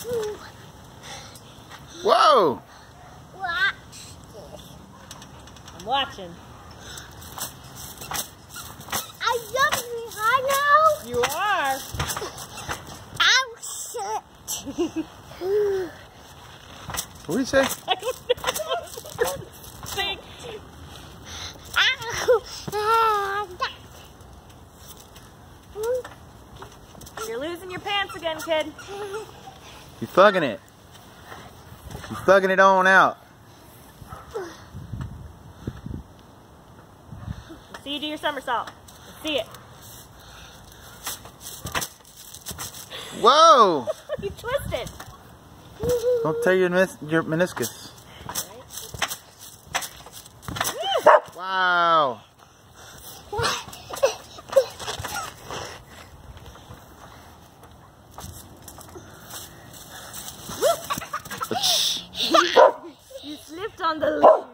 Whoa! Watch this. I'm watching. I'm jumping high now. You are. I'm shit. What do you say? I don't know. Think. You're losing your pants again, kid. You're thugging it. You're thugging it on out. Let's see you do your somersault. Let's see it. Whoa! You twisted. Don't tear your meniscus. Wow! You slipped on the leaf.